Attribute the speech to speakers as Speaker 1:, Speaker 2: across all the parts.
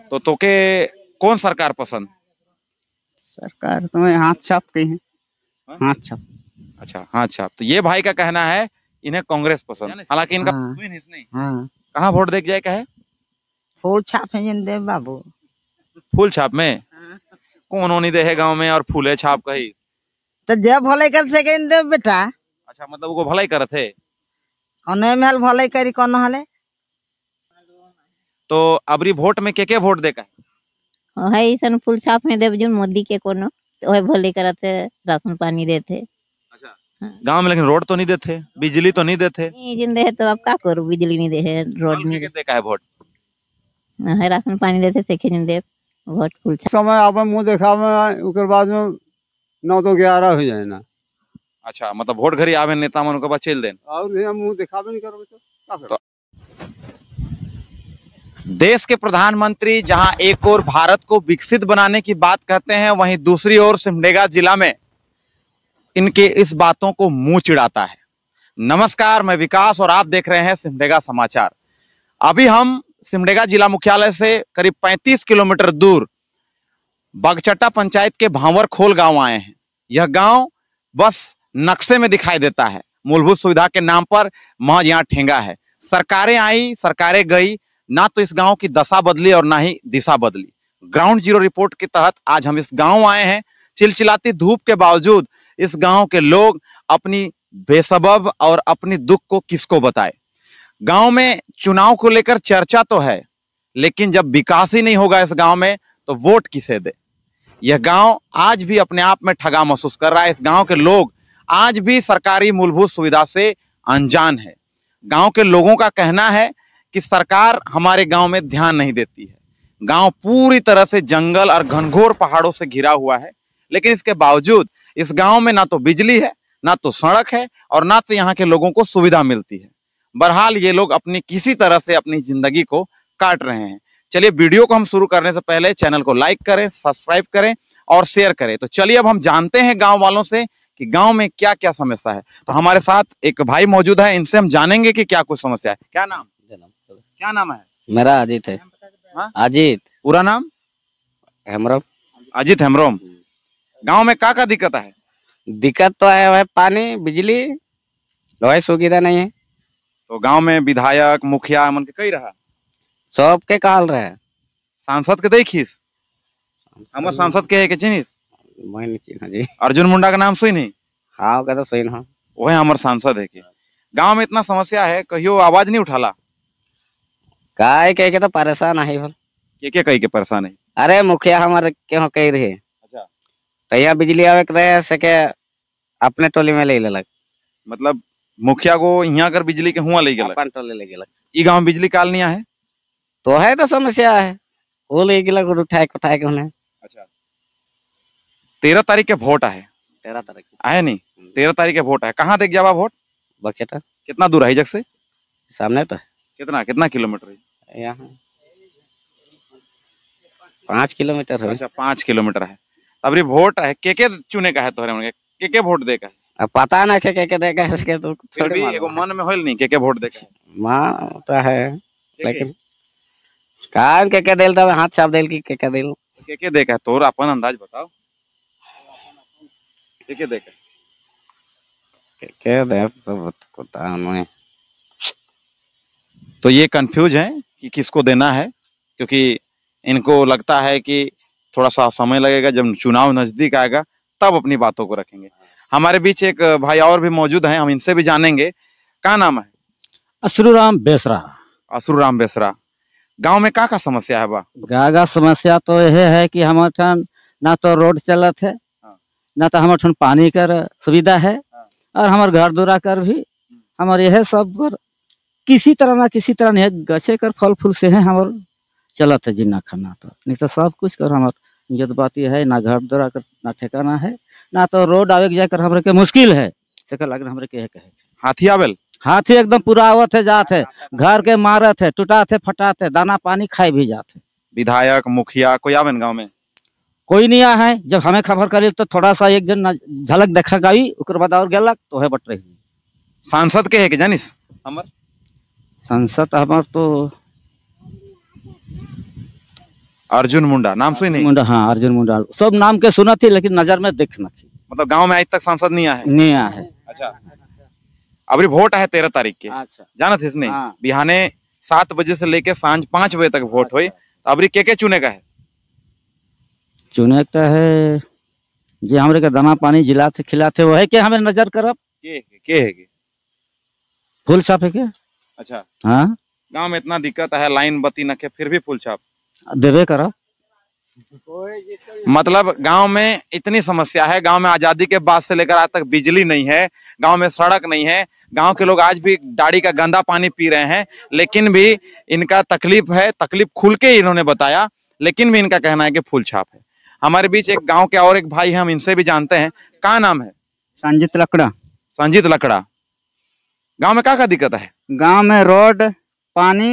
Speaker 1: तो तोके कौन सरकार पसंद?
Speaker 2: सरकार तो मैं हाथ छाप के हैं। हाथ छाप।
Speaker 1: अच्छा, हाँ छाप। तो ये भाई का कहना है इन्हें कांग्रेस पसंद, हालांकि इनका
Speaker 2: हाँ।
Speaker 1: नहीं।
Speaker 2: हाँ।
Speaker 1: कहाँ वोट देख जाए का है?
Speaker 2: फूल छाप है जिन दे बाबू।
Speaker 1: फूल छाप में कौन होनी दे है गांव में और फूले छाप कही?
Speaker 2: तो जब भले कर सके इन दे बेटा।
Speaker 1: अच्छा, मतलब वो भलाई करत है।
Speaker 2: कौन में भले करी कौन हले।
Speaker 1: तो अबरी वोट में के वोट दे का है?
Speaker 3: है सन फूल छाप में देव जो मोदी के कोनो तो है भले करते, राशन पानी देते।
Speaker 1: अच्छा।
Speaker 3: हाँ।
Speaker 1: गांव में लेकिन रोड तो नहीं देते, बिजली तो नहीं देते।
Speaker 3: नहीं जिंदे है तो अब क्या करूं, बिजली नहीं दे है, रोड नहीं
Speaker 1: दे का है वोट?
Speaker 3: है, राशन पानी देते से जिंदे वोट फूल छाप।
Speaker 4: समय आप मुंह देखा में उकर बाद में 9 तो 11 हो जाए ना।
Speaker 1: अच्छा, मतलब वोट घरी आवे नेता मन के बाद चल देन
Speaker 4: और मुंह दिखावे नहीं करोगे तो
Speaker 1: देश के प्रधानमंत्री जहां एक ओर भारत को विकसित बनाने की बात कहते हैं, वहीं दूसरी ओर सिमडेगा जिला में इनके इस बातों को मुंह चिढ़ाता है। नमस्कार, मैं विकास और आप देख रहे हैं सिमडेगा समाचार। अभी हम सिमडेगा जिला मुख्यालय से करीब 35 किलोमीटर दूर बगचट्टा पंचायत के भांवरखोल गांव आए हैं। यह गांव बस नक्शे में दिखाई देता है, मूलभूत सुविधा के नाम पर महज यहाँ ठेंगा है। सरकारें आई, सरकारें गई, ना तो इस गांव की दशा बदली और ना ही दिशा बदली। ग्राउंड जीरो रिपोर्ट के तहत आज हम इस गांव आए हैं। चिलचिलाती धूप के बावजूद इस गांव के लोग अपनी बेसबब और अपनी दुख को किसको बताए। गांव में चुनाव को लेकर चर्चा तो है, लेकिन जब विकास ही नहीं होगा इस गांव में तो वोट किसे दे। यह गांव आज भी अपने आप में ठगा महसूस कर रहा है। इस गांव के लोग आज भी सरकारी मूलभूत सुविधा से अनजान है। गांव के लोगों का कहना है कि सरकार हमारे गांव में ध्यान नहीं देती है। गांव पूरी तरह से जंगल और घनघोर पहाड़ों से घिरा हुआ है, लेकिन इसके बावजूद इस गांव में ना तो बिजली है, ना तो सड़क है और ना तो यहाँ के लोगों को सुविधा मिलती है। बहरहाल ये लोग अपनी किसी तरह से अपनी जिंदगी को काट रहे हैं। चलिए, वीडियो को हम शुरू करने से पहले चैनल को लाइक करें, सब्सक्राइब करें और शेयर करें। तो चलिए अब हम जानते हैं गांव वालों से कि गांव में क्या क्या समस्या है। तो हमारे साथ एक भाई मौजूद है, इनसे हम जानेंगे कि क्या कुछ समस्या है। क्या नाम है?
Speaker 5: मेरा अजीत है।
Speaker 1: हाँ?
Speaker 5: अजीत।
Speaker 1: पूरा नाम?
Speaker 5: हेमरोम।
Speaker 1: अजीत हेमरोम। गांव में क्या दिक्कत है?
Speaker 5: दिक्कत तो है वह पानी बिजली वही सुविधा नहीं है।
Speaker 1: तो गांव में विधायक मुखिया मन के कई रहा,
Speaker 5: सबके कहल रहे।
Speaker 1: सांसद के देखिस, हमारे सांसद के है के चिन्हिस?
Speaker 5: मैं नहीं चिन्हा जी।
Speaker 1: अर्जुन मुंडा का नाम सुई नहीं?
Speaker 5: हाँ का तो सही ना,
Speaker 1: वह हमारे सांसद है के। गांव में इतना समस्या है, कहियो आवाज नहीं उठाला?
Speaker 5: काय कह के तो परेशान है भल।
Speaker 1: के कही के परेशान है?
Speaker 5: अरे मुखिया हमारे क्यों कह रही है।
Speaker 1: अच्छा।
Speaker 5: तो यहाँ बिजली आवे के रहे सके अपने टोली में ले लेलक।
Speaker 1: मतलब मुखिया को यहाँ कर बिजली के हुआ ले गेलक,
Speaker 5: अपन टोली ले गेलक।
Speaker 1: ई गांव बिजली काल नहीं है
Speaker 5: तो है तो समस्या है, वो ले गेलक उठाए के उन्हें।
Speaker 1: अच्छा, 13 तारीख के वोट है।
Speaker 5: 13 तारीख
Speaker 1: आए नहीं? 13 तारीख के वोट है। कहाँ देख जावा वोट?
Speaker 5: बगचट्टा।
Speaker 1: कितना दूर है जग से?
Speaker 5: सामने तो
Speaker 1: कितना किलोमीटर है?
Speaker 5: यहाँ 5 किलोमीटर है।
Speaker 1: अच्छा, 5 किलोमीटर है। अबरी वोट है, के चुने का है तोहरे के वोट दे का है?
Speaker 5: अब पता ना के देगा इसके तो
Speaker 1: फिर भी एगो मन में होल नहीं के वोट दे का है?
Speaker 5: मां तो है, लेकिन कान के देल तब हाथ छाप देल की के देल
Speaker 1: के दे का है? तोर अपन अंदाज बताओ, के दे का
Speaker 5: के दे सब पता नहीं।
Speaker 1: तो ये कंफ्यूज है कि किसको देना है, क्योंकि इनको लगता है कि थोड़ा सा समय लगेगा, जब चुनाव नजदीक आएगा तब अपनी बातों को रखेंगे। हमारे बीच एक भाई और भी मौजूद हैं, हम इनसे भी जानेंगे। क्या नाम है?
Speaker 6: असुराम बेसरा।
Speaker 1: असुराम बेसरा। गांव में क्या समस्या है बा?
Speaker 6: गागा समस्या तो यह है कि हमारे ना तो रोड चलत है, ना तो हमारे पानी कर सुविधा है, और हमारे घर दूरा कर भी हमारे यह सब कर किसी तरह ना किसी तरह नहीं गछे कर फल फूल से है हमारे चलत है जिन्ना खाना। तो नहीं तो सब कुछ कर हमारे जत बात है, ना घर दूरा कर ना ठिकाना है, ना तो रोड आवे जाकर हमरे के मुश्किल है। लग हमरे के कहे
Speaker 1: हाथी आवेल?
Speaker 6: हाथी एकदम पूरा आवत है, जात है, घर के मारत है, टूटात है, फटात है, दाना पानी खाए भी जाते है।
Speaker 1: विधायक मुखिया कोई आवे गांव में?
Speaker 6: कोई नहीं आया है। जब हमें खबर करी तो थोड़ा सा एक जन झलक देखा गई, उकर बाद और गेलक तो है बट रही।
Speaker 1: सांसद के है कि जानिस?
Speaker 6: सांसद हमार तो
Speaker 1: अर्जुन मुंडा नाम सुनी नहीं?
Speaker 6: मुंडा, हाँ अर्जुन मुंडा, सब नाम के सुना थी लेकिन नजर में देख न थी,
Speaker 1: मतलब गांव में आज तक सांसद नहीं आया है?
Speaker 6: नहीं आया है।
Speaker 1: अच्छा, अभी वोट है 13 तारीख के,
Speaker 6: अच्छा
Speaker 1: जाना थी इसने?
Speaker 6: हाँ।
Speaker 1: बिहाने 7 बजे से लेके सांझ 5 बजे तक वोट हुई, तो अभी के चुने का है?
Speaker 6: चुने का है जी, हमरे के दाना पानी जिला थे खिलाते वो है कि हमें नजर करब
Speaker 1: के है?
Speaker 6: फूल छाप है क्या?
Speaker 1: अच्छा,
Speaker 6: हाँ
Speaker 1: गांव में इतना दिक्कत है, लाइन बत्ती नखे, फिर भी फूल छाप
Speaker 6: देवे करब।
Speaker 1: मतलब गांव में इतनी समस्या है। गांव में आजादी के बाद से लेकर आज तक बिजली नहीं है, गांव में सड़क नहीं है, गांव के लोग आज भी डाड़ी का गंदा पानी पी रहे हैं, लेकिन भी इनका तकलीफ है। तकलीफ खुल के इन्होंने बताया, लेकिन भी इनका कहना है कि फूल छाप है। हमारे बीच एक गांव के और एक भाई है, हम इनसे भी जानते हैं। क्या नाम है?
Speaker 2: संजीत लकड़ा।
Speaker 1: संजीत लकड़ा। गांव में क्या दिक्कत है?
Speaker 2: गांव में रोड, पानी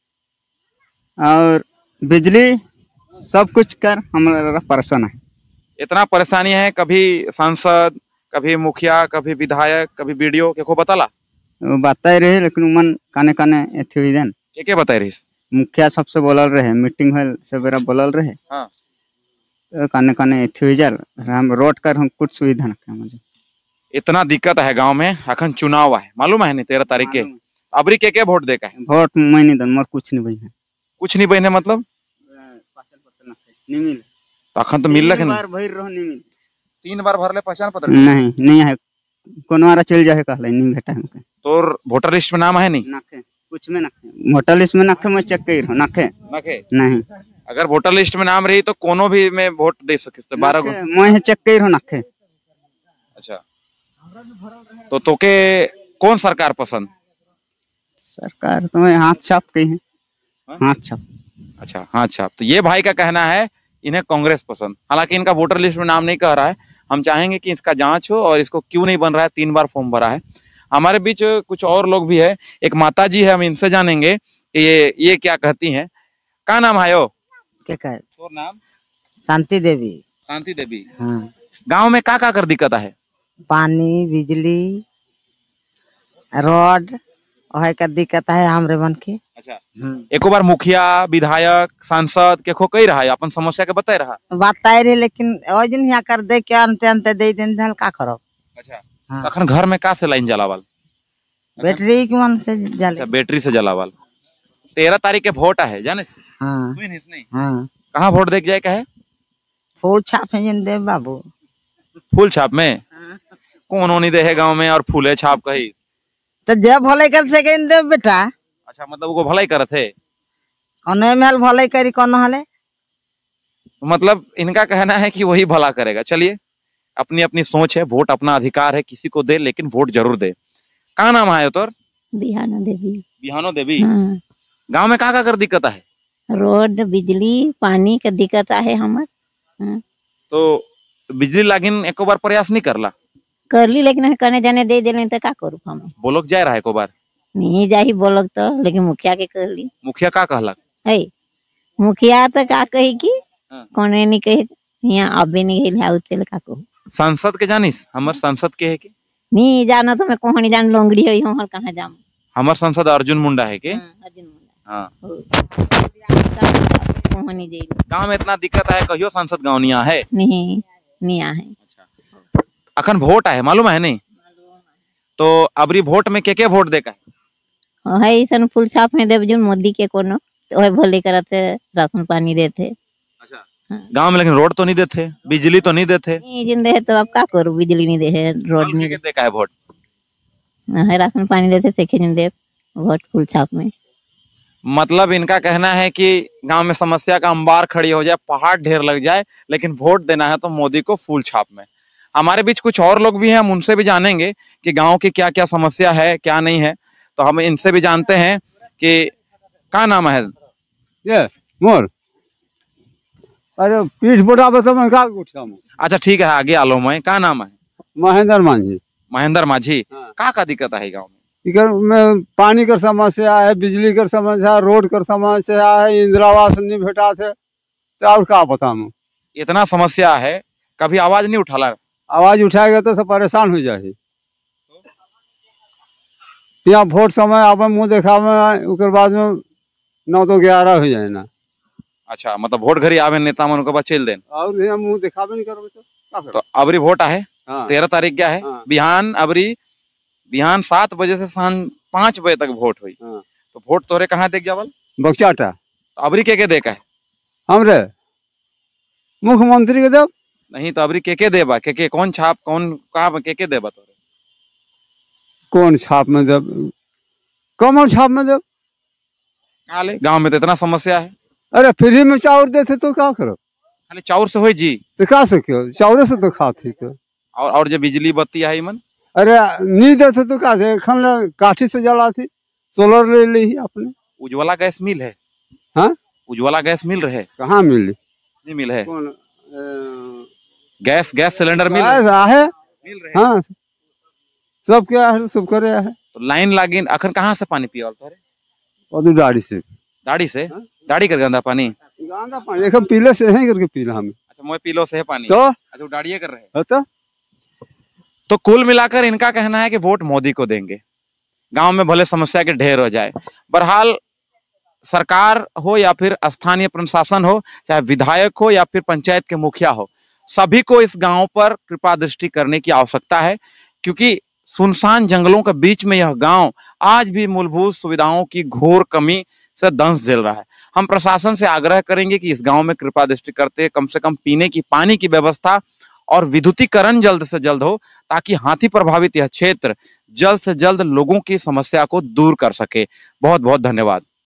Speaker 2: और बिजली सब कुछ कर हमारा परेशान है।
Speaker 1: इतना परेशानी है, कभी सांसद, कभी मुखिया, कभी विधायक, कभी बीडीओ के को बताला?
Speaker 2: बता रहे लेकिन उमन काने काने एथी हुई देन
Speaker 1: के बताए रही?
Speaker 2: मुखिया सबसे बोलल रहे, मीटिंग होल से बेरा बोलल रहे।
Speaker 1: हाँ।
Speaker 2: काने काने एथी हुई जाल, हम रोड कर हम कुछ सुविधा न मुझे।
Speaker 1: इतना दिक्कत है गांव में। अखन चुनाव है, मालूम है नहीं 13 तारीख के? अबरी के वोट देगा है?
Speaker 2: वोट मैंने दन मोर कुछ नहीं बहिना।
Speaker 1: कुछ नहीं बहने मतलब?
Speaker 2: नहीं मिल
Speaker 1: तो अखन तो मिल रहा
Speaker 2: बार भर रहो नहीं मिल।
Speaker 1: 3 बार भरले पहचान पत्र
Speaker 2: नहीं है, कोनवारा चल जाए कहले नहीं भेटा हमके।
Speaker 1: तोर वोटर लिस्ट में नाम है नहीं?
Speaker 2: नाखे कुछ में नाखे, वोटर लिस्ट में नाखे मैं चेक कर नाखे
Speaker 1: नखे? नहीं।
Speaker 2: अगर
Speaker 1: अगर वोटर लिस्ट में नाम रही तो कोनो भी में वोट दे सकते तो 12 गो।
Speaker 2: मैं चेक कर नाखे।
Speaker 1: अच्छा, तो तोके कौन सरकार पसंद?
Speaker 2: सरकार तो मैं हाथ छाप के हैं।
Speaker 1: हाँ?
Speaker 2: हाथ छाप।
Speaker 1: अच्छा, हाँ छाप। तो ये भाई का कहना है इन्हें कांग्रेस पसंद, हालांकि इनका वोटर लिस्ट में नाम नहीं कह रहा है। हम चाहेंगे कि इसका जांच हो और इसको क्यों नहीं बन रहा है। 3 बार फॉर्म भरा है। हमारे बीच कुछ और लोग भी है, एक माता जी है, हम इनसे जानेंगे कि ये क्या कहती हैं। क्या नाम है यो?
Speaker 7: क्या कहे?
Speaker 1: और नाम?
Speaker 7: शांति देवी।
Speaker 1: शांति देवी।
Speaker 7: हाँ।
Speaker 1: गांव में क्या कर दिक्कत है?
Speaker 7: पानी, बिजली, रोड वही का दिक्कत है हमरे मन के।
Speaker 1: अच्छा, एको बार मुखिया, विधायक, सांसद के खो कही रहा है, अपन समस्या के बताए रहा?
Speaker 7: बताए रहे लेकिन ओ दिन यहाँ कर दे के अंत अंत दे दिन धल का करो।
Speaker 1: अच्छा,
Speaker 7: हाँ।
Speaker 1: अखन घर में का से लाइन जलावाल?
Speaker 7: बैटरी के मन से जले।
Speaker 1: अच्छा, बैटरी से जलावाल। 13 तारीख के वोट है, जाने से?
Speaker 7: हाँ
Speaker 1: सुन नहीं?
Speaker 7: हाँ।
Speaker 1: कहाँ वोट देख जाए का है?
Speaker 7: फूल छाप है जिन दे बाबू।
Speaker 1: फूल छाप में? कौन नहीं दे है गाँव में और फूले छाप कही?
Speaker 7: तो जब भले कर सके दे बेटा।
Speaker 1: अच्छा, मतलब वो भलाई करत है?
Speaker 7: कौन में भले करी कौन हले?
Speaker 1: मतलब इनका कहना है कि वही भला करेगा। चलिए, अपनी अपनी सोच है, वोट अपना अधिकार है, किसी को दे, लेकिन वोट जरूर दे। क्या नाम है तोर?
Speaker 3: बिहानो देवी।
Speaker 1: बिहानो देवी।
Speaker 3: हाँ।
Speaker 1: गांव में क्या कर दिक्कत है?
Speaker 3: रोड, बिजली, पानी का दिक्कत है हमर। हाँ।
Speaker 1: तो बिजली लागिन एको बार प्रयास नहीं करला?
Speaker 3: कर ली लेकिन कने जाने दे दिले तो का करू हम?
Speaker 1: बोलोक जाए रहा है एको बार?
Speaker 3: नहीं जाही बोलक तो, लेकिन मुखिया के कर ली।
Speaker 1: मुखिया का कहलक?
Speaker 3: है मुखिया तो का कही कि
Speaker 1: हाँ।
Speaker 3: कोने नहीं कहे यहाँ अबे नहीं गइल है उते का कहू।
Speaker 1: सांसद के जानिस? हमर सांसद के है के?
Speaker 3: नहीं जाना तो मैं कहां नहीं जान, लोंगड़ी होई हम कहां जाम।
Speaker 1: हमर सांसद अर्जुन मुंडा है के?
Speaker 3: अर्जुन मुंडा।
Speaker 1: हाँ।
Speaker 3: कहां नहीं जाई।
Speaker 1: गांव में इतना दिक्कत है, कहियो सांसद गांव नहीं है?
Speaker 3: नहीं आहे।
Speaker 1: अच्छा, अखन वोट है, मालूम है नहीं? तो अबरी वोट में के वोट देका है?
Speaker 3: है सन फूल छाप में देव जुन मोदी के कोनो तो है भले करते, राशन पानी देते।
Speaker 1: अच्छा, गांव में लेकिन रोड तो नहीं देते, बिजली तो नहीं देते।
Speaker 3: नहीं जिंदे है तो अब का करू, बिजली नहीं दे है, रोड नहीं
Speaker 1: देका है वोट?
Speaker 3: है, राशन पानी देते सेखे जिंदे वोट फूल छाप में।
Speaker 1: मतलब इनका कहना है कि गांव में समस्या का अंबार खड़ी हो जाए, पहाड़ ढेर लग जाए, लेकिन वोट देना है तो मोदी को फूल छाप में। हमारे बीच कुछ और लोग भी हैं, हम उनसे भी जानेंगे कि गांव की क्या क्या समस्या है, क्या नहीं है। तो हम इनसे भी जानते हैं कि क्या नाम है?
Speaker 4: ये मोर अरे पीठ बोटाबे तो मैं का उठाऊं।
Speaker 1: अच्छा ठीक है, आगे आलो। मैं क्या नाम है?
Speaker 4: महेंद्र मांझी।
Speaker 1: महेंद्र माझी।
Speaker 4: हाँ।
Speaker 1: का दिक्कत है गाँव में?
Speaker 4: इधर में पानी का समस्या है, बिजली का समस्या है, रोड का समस्या है, इंदिरा आवास नहीं भेटा थे, तो और क्या बताऊं।
Speaker 1: इतना समस्या है, कभी आवाज नहीं उठाला?
Speaker 4: आवाज उठाएगा तो सब परेशान हो जाए। यहाँ वोट समय आवे मुँह देखावे, उसके बाद में 9 तो 11 हो जाए ना।
Speaker 1: अच्छा, मतलब वोट घरी आवे नेता मन के बाद चल देन।
Speaker 4: और यहाँ मुंह दिखावे नहीं करबे तो का करब?
Speaker 1: तो अबरी वोट आहे,
Speaker 4: हाँ
Speaker 1: 13 तारीख क्या है,
Speaker 4: हाँ।
Speaker 1: बिहान 7 बजे से शाम 5 बजे तक वोट हुई।
Speaker 4: हाँ।
Speaker 1: तो वोट तोरे कहाँ देख जावल?
Speaker 4: बक्चाटा
Speaker 1: तो अबरी के देखा है?
Speaker 4: हमरे मुख्यमंत्री के देव
Speaker 1: नहीं तो अबरी के देबा, के कौन छाप, कौन कहाँ के देबा तोरे?
Speaker 4: कौन छाप में देव, कमल छाप में देव।
Speaker 1: काले गांव में तो इतना समस्या है,
Speaker 4: अरे फ्री में चाउर देते तो क्या करो?
Speaker 1: खाली चाउर से होई जी।
Speaker 4: तो का सके, चाउरे से तो खाती तो।
Speaker 1: और जो बिजली बत्ती आई मन,
Speaker 4: अरे नहीं देते तो का दे, खन काठी से जलाती, सोलर ले ली अपने।
Speaker 1: उज्ज्वला गैस मिल है?
Speaker 4: हाँ
Speaker 1: उज्ज्वला गैस मिल रहे?
Speaker 4: कहाँ मिली?
Speaker 1: नहीं मिल है।
Speaker 4: कौन
Speaker 1: गैस सिलेंडर मिल
Speaker 4: है?
Speaker 1: मिल रहे?
Speaker 4: हाँ सब क्या है, सब करे है।
Speaker 1: तो लाइन लागिन अखन कहाँ से पानी पियावल तोरे?
Speaker 4: और दाढ़ी से,
Speaker 1: दाढ़ी से?
Speaker 4: हाँ?
Speaker 1: दाढ़ी कर गंदा पानी?
Speaker 4: गंदा पानी एक पीले से है करके पीला हमें।
Speaker 1: अच्छा, मोए पीलो से है पानी।
Speaker 4: तो
Speaker 1: अच्छा, दाढ़ी कर रहे हैं।
Speaker 4: तो
Speaker 1: कुल मिलाकर इनका कहना है कि वोट मोदी को देंगे, गांव में भले समस्या के ढेर हो जाए। बहरहाल सरकार हो या फिर स्थानीय प्रशासन हो, चाहे विधायक हो या फिर पंचायत के मुखिया हो, सभी को इस गांव पर कृपा दृष्टि करने की आवश्यकता है, क्योंकि सुनसान जंगलों के बीच में यह गांव आज भी मूलभूत सुविधाओं की घोर कमी से दंश झेल रहा है। हम प्रशासन से आग्रह करेंगे कि इस गांव में कृपा दृष्टि करते कम से कम पीने की पानी की व्यवस्था और विद्युतीकरण जल्द से जल्द हो, ताकि हाथी प्रभावित यह क्षेत्र जल्द से जल्द लोगों की समस्या को दूर कर सके। बहुत बहुत धन्यवाद।